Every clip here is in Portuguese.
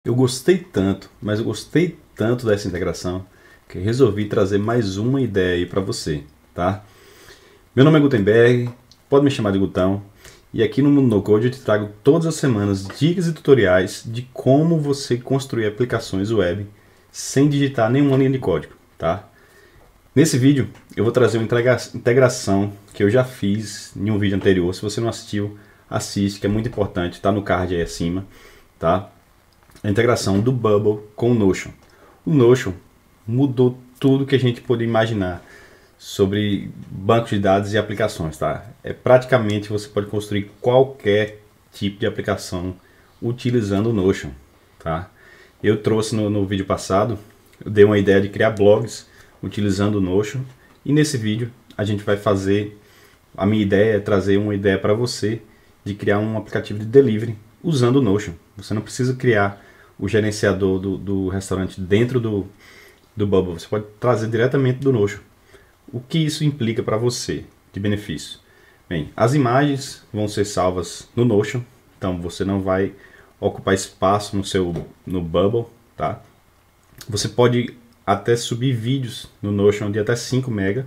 Eu gostei tanto, mas eu gostei tanto dessa integração que eu resolvi trazer mais uma ideia aí para você, tá? Meu nome é Gutenberg, pode me chamar de Gutão, e aqui no Mundo No Code eu te trago todas as semanas dicas e tutoriais de como você construir aplicações web sem digitar nenhuma linha de código, tá? Nesse vídeo eu vou trazer uma integração que eu já fiz em um vídeo anterior. Se você não assistiu, assiste, que é muito importante, tá no card aí acima, tá? A integração do Bubble com o Notion. O Notion mudou tudo que a gente podia imaginar sobre bancos de dados e aplicações, tá? Praticamente você pode construir qualquer tipo de aplicação utilizando o Notion, tá? Eu trouxe no vídeo passado, eu dei uma ideia de criar blogs utilizando o Notion, e nesse vídeo a gente vai fazer, a minha ideia é trazer uma ideia para você de criar um aplicativo de delivery usando o Notion. Você não precisa criar o gerenciador do restaurante dentro do Bubble, você pode trazer diretamente do Notion. O que isso implica para você de benefício? Bem, as imagens vão ser salvas no Notion, então você não vai ocupar espaço no Bubble, tá? Você pode até subir vídeos no Notion de até 5 MB.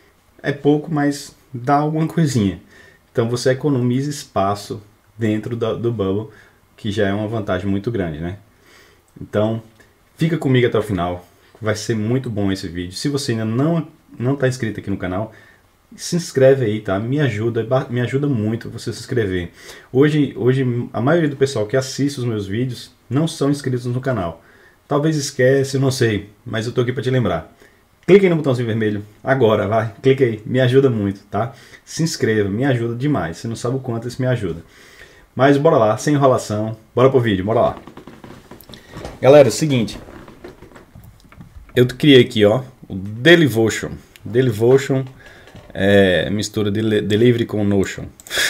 É pouco, mas dá alguma coisinha. Então você economiza espaço dentro do Bubble, que já é uma vantagem muito grande, né? Então, fica comigo até o final, vai ser muito bom esse vídeo. Se você ainda não está inscrito aqui no canal, se inscreve aí, tá? Me ajuda muito você se inscrever. Hoje a maioria do pessoal que assiste os meus vídeos não são inscritos no canal. Talvez esquece, não sei, mas eu tô aqui para te lembrar. Clique aí no botãozinho vermelho, agora, vai, clique aí, me ajuda muito, tá? Se inscreva, me ajuda demais, você não sabe o quanto isso me ajuda. Mas bora lá, sem enrolação, bora pro vídeo, bora lá. Galera, é o seguinte, eu criei aqui, ó, o Delivotion. Delivotion é mistura de Delivery com Notion.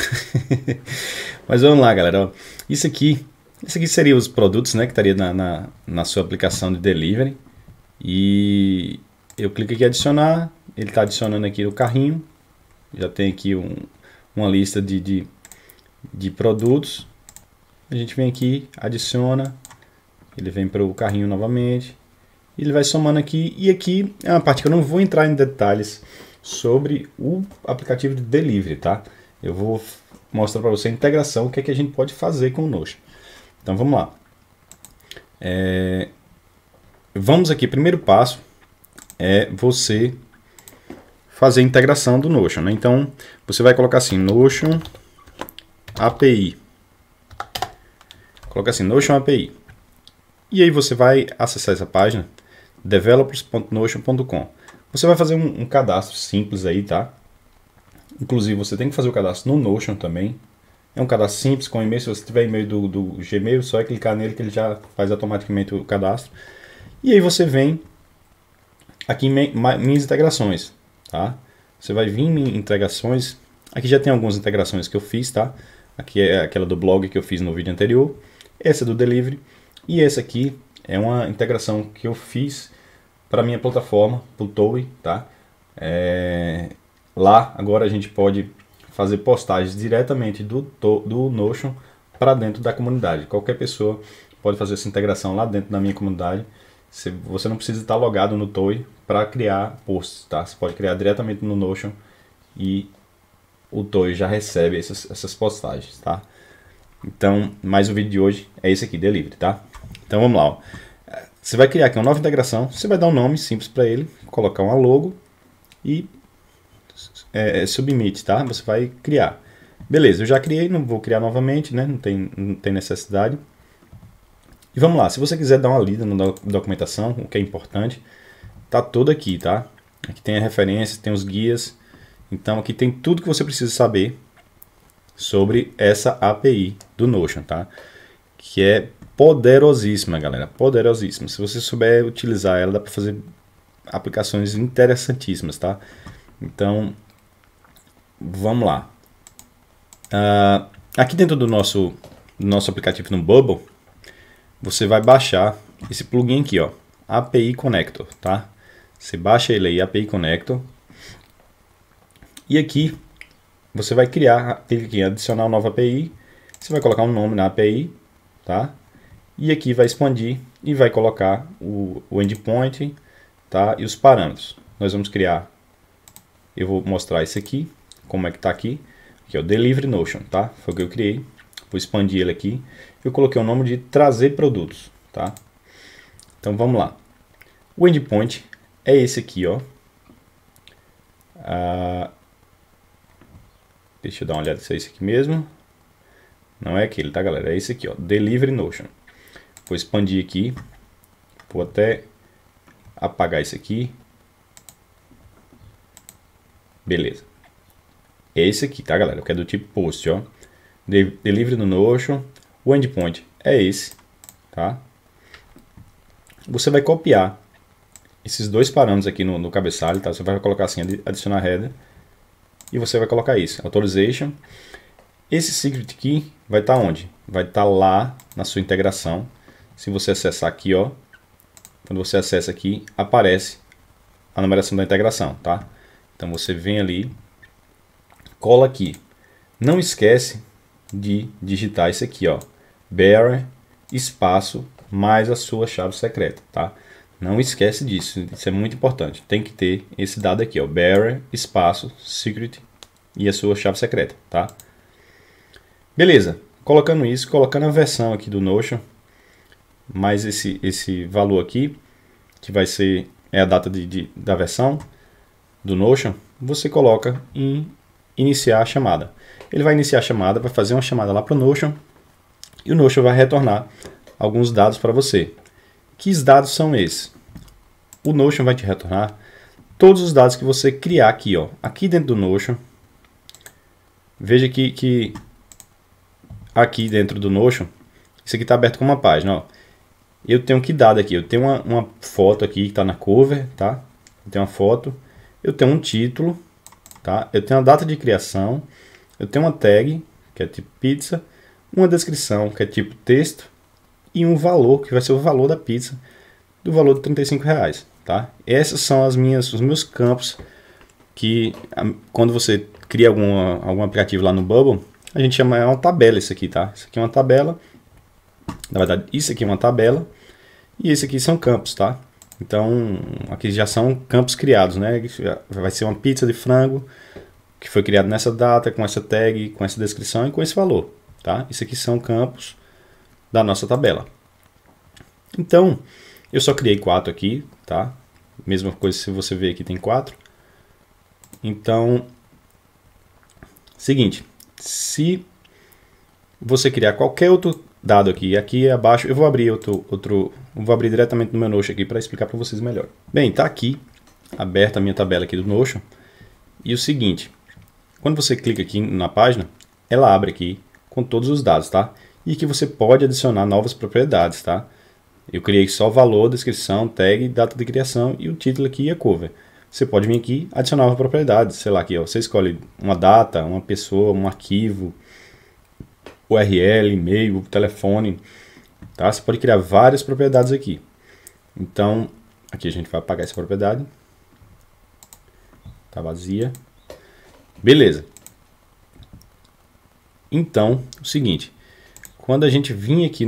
Mas vamos lá, galera, ó. Isso aqui seria os produtos, né, que estaria na sua aplicação de delivery. E eu clico aqui em adicionar, ele está adicionando aqui o carrinho. Já tem aqui uma lista de produtos. A gente vem aqui, adiciona. Ele vem para o carrinho novamente, ele vai somando aqui, e aqui é uma parte que eu não vou entrar em detalhes sobre o aplicativo de delivery, tá? Eu vou mostrar para você a integração, o que é que a gente pode fazer com o Notion. Então vamos lá. Vamos aqui, primeiro passo é você fazer a integração do Notion, né? Então você vai colocar assim, Notion API. Coloca assim, Notion API. E aí você vai acessar essa página, developers.notion.com. Você vai fazer um cadastro simples aí, tá? Inclusive você tem que fazer o cadastro no Notion também. É um cadastro simples com e-mail. Se você tiver e-mail do Gmail, só é clicar nele que ele já faz automaticamente o cadastro. E aí você vem aqui em minhas integrações, tá? Você vai vir em integrações. Aqui já tem algumas integrações que eu fiz, tá? Aqui é aquela do blog que eu fiz no vídeo anterior. Essa é do delivery. E essa aqui é uma integração que eu fiz para minha plataforma, para o Toei, tá? Lá agora a gente pode fazer postagens diretamente do Notion para dentro da comunidade. Qualquer pessoa pode fazer essa integração lá dentro da minha comunidade. Você não precisa estar logado no Toei para criar posts, tá? Você pode criar diretamente no Notion e o Toei já recebe essas postagens, tá? Então, mais o vídeo de hoje é esse aqui, Delivery, tá? Então vamos lá, ó. Você vai criar aqui uma nova integração, você vai dar um nome simples para ele, colocar uma logo e submit, tá? Você vai criar. Beleza, eu já criei, não vou criar novamente, né? Não tem necessidade. E vamos lá, se você quiser dar uma lida na documentação, o que é importante, tá tudo aqui, tá? Aqui tem a referência, tem os guias. Então aqui tem tudo que você precisa saber sobre essa API do Notion, tá? Que é poderosíssima, galera, poderosíssima. Se você souber utilizar ela, dá para fazer aplicações interessantíssimas, tá? Então, vamos lá. Aqui dentro do nosso aplicativo no Bubble, você vai baixar esse plugin aqui, ó, API Connector, tá? Você baixa ele aí, API Connector. E aqui você vai criar, clica aqui em adicionar uma nova API. Você vai colocar um nome na API, tá? E aqui vai expandir e vai colocar o endpoint, tá? E os parâmetros. Nós vamos criar, eu vou mostrar isso aqui, como é que está aqui. Aqui é o Delivery Notion, tá? Foi o que eu criei. Vou expandir ele aqui. Eu coloquei o nome de trazer produtos, tá? Então vamos lá. O endpoint é esse aqui, ó. Deixa eu dar uma olhada se é esse aqui mesmo. Não é aquele, tá, galera? É esse aqui, ó. Delivery Notion. Vou expandir aqui. Vou até apagar isso aqui. Beleza. É esse aqui, tá, galera? Que é do tipo post, ó. Delivery no Notion. O endpoint é esse, tá? Você vai copiar esses dois parâmetros aqui no cabeçalho, tá? Você vai colocar assim, adicionar header. E você vai colocar isso, authorization. Esse secret key vai estar onde? Vai estar lá na sua integração. Se você acessar aqui, ó. Quando você acessa aqui, aparece a numeração da integração, tá? Então você vem ali, cola aqui. Não esquece de digitar isso aqui, ó. Bearer, espaço, mais a sua chave secreta, tá? Não esquece disso, isso é muito importante. Tem que ter esse dado aqui, ó. Bearer, espaço, secret e a sua chave secreta, tá? Beleza. Colocando isso, colocando a versão aqui do Notion, mais esse valor aqui, que vai ser a data da versão do Notion, você coloca em iniciar a chamada. Ele vai iniciar a chamada, vai fazer uma chamada lá para o Notion, e o Notion vai retornar alguns dados para você. Que dados são esses? O Notion vai te retornar todos os dados que você criar aqui, ó. Aqui dentro do Notion, veja que aqui dentro do Notion, isso aqui está aberto com uma página, ó. Eu tenho que dado aqui, eu tenho uma foto aqui que está na cover, tá? Eu tenho uma foto, eu tenho um título, tá? Eu tenho a data de criação, eu tenho uma tag, que é tipo pizza, uma descrição, que é tipo texto, e um valor, que vai ser o valor da pizza, do valor de R$35, tá? Esses são os meus campos, que quando você cria algum aplicativo lá no Bubble, a gente chama, é uma tabela isso aqui, tá? Isso aqui é uma tabela, na verdade, isso aqui é uma tabela, e esse aqui são campos, tá? Então, aqui já são campos criados, né? Vai ser uma pizza de frango, que foi criado nessa data, com essa tag, com essa descrição e com esse valor, tá? Isso aqui são campos da nossa tabela. Então, eu só criei 4 aqui, tá? Mesma coisa se você ver aqui tem 4. Então, seguinte, se você criar qualquer outro dado aqui abaixo, eu vou abrir vou abrir diretamente no meu Notion aqui para explicar para vocês melhor. Bem, tá aqui aberta a minha tabela aqui do Notion. E o seguinte, quando você clica aqui na página, ela abre aqui com todos os dados, tá? E que você pode adicionar novas propriedades, tá? Eu criei só valor, descrição, tag, data de criação e o título aqui e a cover. Você pode vir aqui adicionar novas propriedades, sei lá, aqui, ó, você escolhe uma data, uma pessoa, um arquivo, URL, e-mail, telefone, tá? Você pode criar várias propriedades aqui. Então, aqui a gente vai apagar essa propriedade. Tá vazia. Beleza. Então, o seguinte, quando a gente vir aqui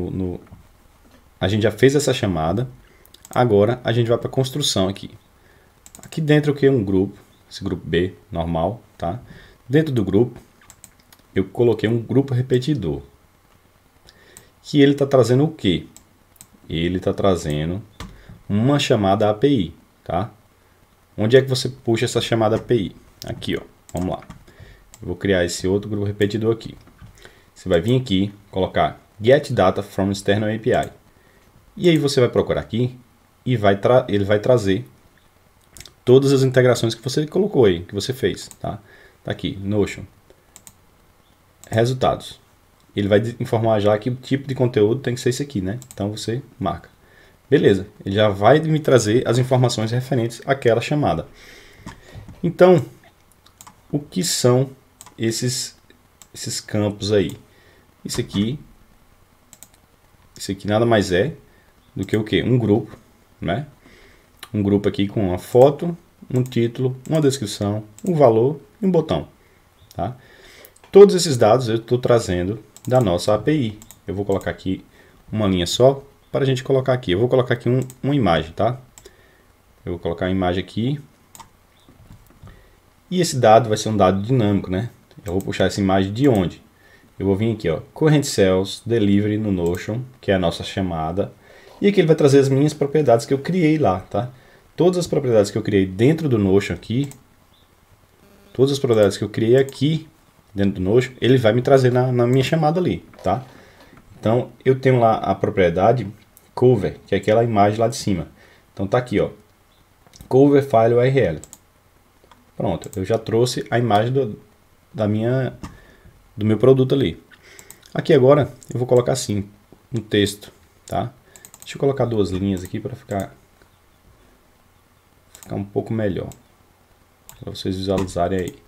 a gente já fez essa chamada, agora a gente vai para a construção aqui. Aqui dentro eu criei um grupo, esse grupo B, normal, tá? Dentro do grupo, eu coloquei um grupo repetidor. Que ele está trazendo o quê? Ele está trazendo uma chamada API, tá? Onde é que você puxa essa chamada API? Aqui, ó. Vamos lá. Eu vou criar esse outro grupo repetidor aqui. Você vai vir aqui, colocar Get Data from External API. E aí você vai procurar aqui e ele vai trazer todas as integrações que você colocou aí, que você fez, tá? Tá aqui, Notion. Resultados. Ele vai informar já que o tipo de conteúdo tem que ser esse aqui, né? Então você marca. Beleza, ele já vai me trazer as informações referentes àquela chamada. Então, o que são esses campos aí? Isso aqui nada mais é do que o quê? Um grupo, né? Um grupo aqui com uma foto, um título, uma descrição, um valor e um botão, tá? Todos esses dados eu estou trazendo da nossa API. Eu vou colocar aqui uma linha só para a gente colocar aqui. Eu vou colocar aqui uma imagem, tá? Eu vou colocar a imagem aqui. E esse dado vai ser um dado dinâmico, né? Eu vou puxar essa imagem de onde? Eu vou vir aqui, ó, Current Sales Delivery no Notion, que é a nossa chamada. E aqui ele vai trazer as minhas propriedades que eu criei lá, tá? Todas as propriedades que eu criei dentro do Notion aqui, todas as propriedades que eu criei aqui dentro do Notion, ele vai me trazer na minha chamada ali, tá? Então, eu tenho lá a propriedade cover, que é aquela imagem lá de cima. Então tá aqui, ó, cover file URL. Pronto, eu já trouxe a imagem do meu produto ali. Aqui agora eu vou colocar assim, um texto, tá? Deixa eu colocar duas linhas aqui para ficar um pouco melhor, para vocês visualizarem aí.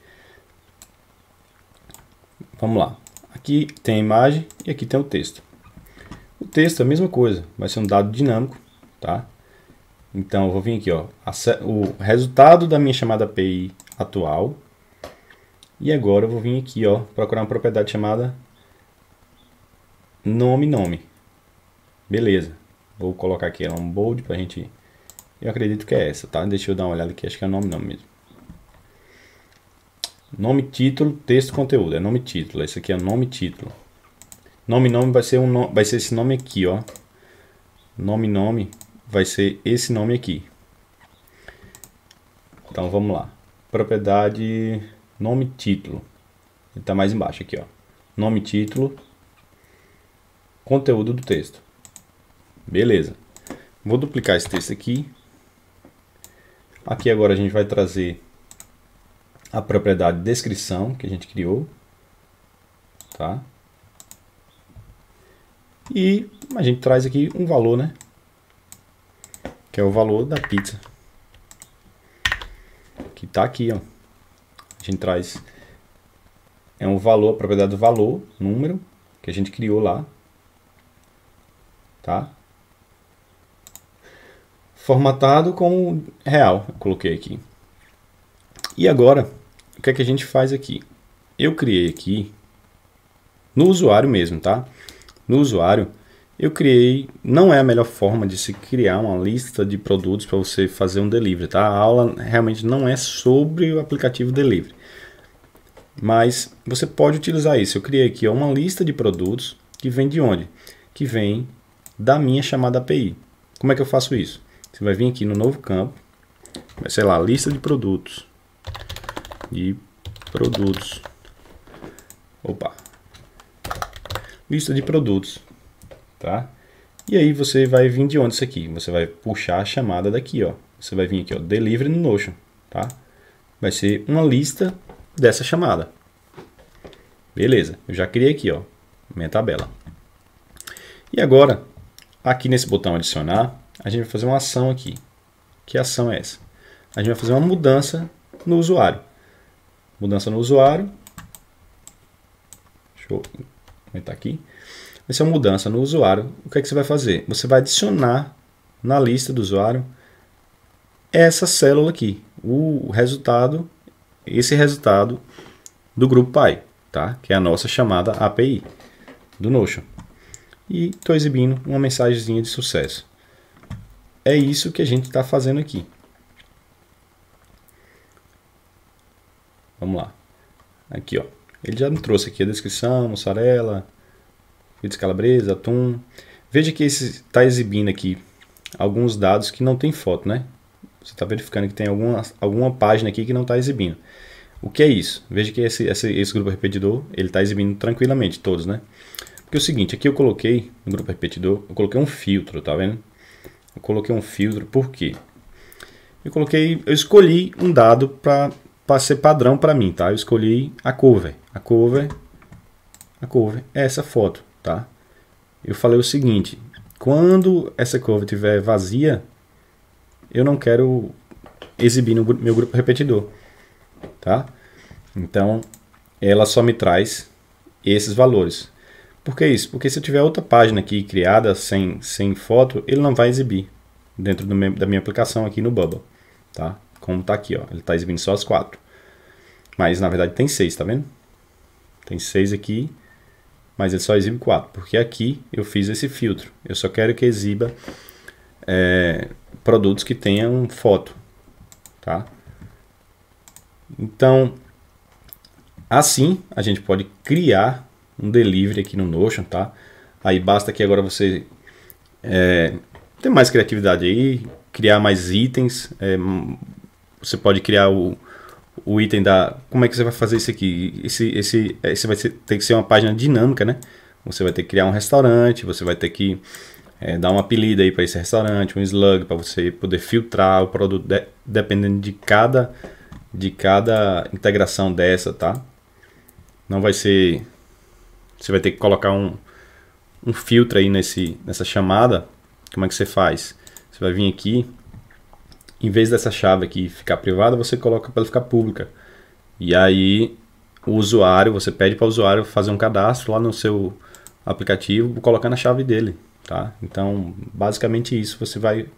Vamos lá. Aqui tem a imagem e aqui tem o texto. O texto é a mesma coisa, vai ser um dado dinâmico, tá? Então eu vou vir aqui, ó, o resultado da minha chamada API atual. E agora eu vou vir aqui, ó, procurar uma propriedade chamada nome. Beleza. Vou colocar aqui ela um bold pra gente. Eu acredito que é essa, tá? Deixa eu dar uma olhada aqui, acho que é nome mesmo. Nome, título, texto, conteúdo. É nome, título. Esse aqui é nome, título. Nome vai ser esse nome aqui, ó. Nome vai ser esse nome aqui. Então vamos lá. Propriedade nome, título. Ele está mais embaixo aqui, ó. Nome, título, conteúdo do texto. Beleza. Vou duplicar esse texto aqui. Aqui agora a gente vai trazer a propriedade descrição que a gente criou, tá? E a gente traz aqui um valor, né? Que é o valor da pizza. Que tá aqui, ó. A gente traz um valor, a propriedade do valor, número, que a gente criou lá, tá? Formatado com real, eu coloquei aqui. E agora, o que é que a gente faz aqui? Eu criei aqui, no usuário mesmo, tá? No usuário, eu criei, não é a melhor forma de se criar uma lista de produtos para você fazer um delivery, tá? A aula realmente não é sobre o aplicativo delivery. Mas você pode utilizar isso. Eu criei aqui ó, uma lista de produtos que vem de onde? Que vem da minha chamada API. Como é que eu faço isso? Você vai vir aqui no novo campo, vai ser lá, lista de produtos. Opa. Lista de produtos, tá? E aí você vai vir de onde isso aqui? Você vai puxar a chamada daqui, ó. Você vai vir aqui, ó, delivery no Notion, tá? Vai ser uma lista dessa chamada. Beleza, eu já criei aqui, ó, minha tabela. E agora, aqui nesse botão adicionar, a gente vai fazer uma ação aqui. Que ação é essa? A gente vai fazer uma mudança no usuário. Mudança no usuário. Deixa eu aumentar aqui. Vai ser uma mudança no usuário. O que é que você vai fazer? Você vai adicionar na lista do usuário essa célula aqui. O resultado, esse resultado do grupo Pai, tá? Que é a nossa chamada API do Notion. E estou exibindo uma mensagenzinha de sucesso. É isso que a gente está fazendo aqui. Vamos lá. Aqui, ó. Ele já me trouxe aqui a descrição, mussarela, pizza calabresa, atum. Veja que esse está exibindo aqui alguns dados que não tem foto, né? Você está verificando que tem alguma página aqui que não está exibindo. O que é isso? Veja que esse grupo repetidor, ele está exibindo tranquilamente todos, né? Porque é o seguinte, aqui eu coloquei, no grupo repetidor, eu coloquei um filtro, tá vendo? Eu coloquei um filtro, por quê? Eu escolhi um dado para ser padrão para mim, tá? Eu escolhi a cover. A cover é essa foto, tá? Eu falei o seguinte, quando essa cover estiver vazia, eu não quero exibir no meu grupo repetidor, tá? Então, ela só me traz esses valores. Por que isso? Porque se eu tiver outra página aqui criada sem foto, ele não vai exibir dentro da minha aplicação aqui no Bubble, tá? Como tá aqui, ó, ele está exibindo só as 4. Mas na verdade tem 6, tá vendo? Tem 6 aqui, mas ele só exibe 4, porque aqui eu fiz esse filtro. Eu só quero que exiba produtos que tenham foto, tá? Então, assim a gente pode criar um delivery aqui no Notion, tá? Aí basta que agora você ter mais criatividade aí, criar mais itens. Você pode criar o item da... Como é que você vai fazer isso aqui? Esse vai ter que ser uma página dinâmica, né? Você vai ter que criar um restaurante, você vai ter que dar um apelido aí para esse restaurante, um slug, para você poder filtrar o produto dependendo de cada integração dessa, tá? Não vai ser... Você vai ter que colocar um filtro aí nessa chamada. Como é que você faz? Você vai vir aqui, em vez dessa chave aqui ficar privada, você coloca para ela ficar pública. E aí o usuário, você pede para o usuário fazer um cadastro lá no seu aplicativo, colocando a chave dele, tá? Então, basicamente isso, você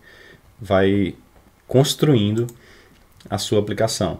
vai construindo a sua aplicação.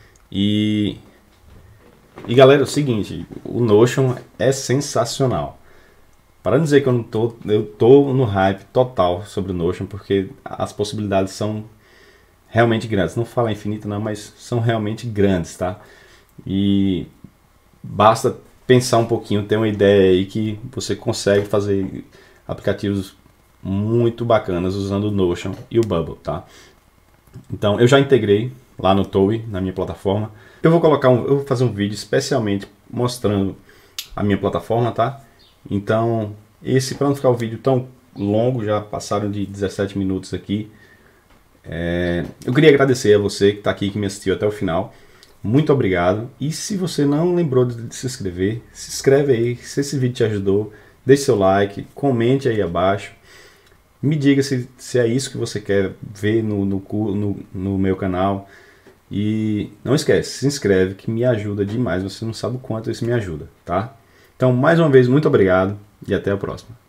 E galera, é o seguinte, o Notion é sensacional. Para não dizer que eu tô no hype total sobre o Notion, porque as possibilidades são realmente grandes. Não fala infinito não, mas são realmente grandes, tá? E basta pensar um pouquinho, ter uma ideia aí que você consegue fazer aplicativos muito bacanas usando o Notion e o Bubble, tá? Então, eu já integrei lá no Towie, na minha plataforma. Eu vou fazer um vídeo especialmente mostrando a minha plataforma, tá? Então, para não ficar o vídeo tão longo, já passaram de 17 minutos aqui. Eu queria agradecer a você que está aqui, que me assistiu até o final. Muito obrigado. E se você não lembrou de se inscrever, se inscreve aí. Se esse vídeo te ajudou, deixe seu like, comente aí abaixo. Me diga se é isso que você quer ver no meu canal. E não esquece, se inscreve que me ajuda demais. Você não sabe o quanto isso me ajuda, tá? Então, mais uma vez, muito obrigado e até a próxima.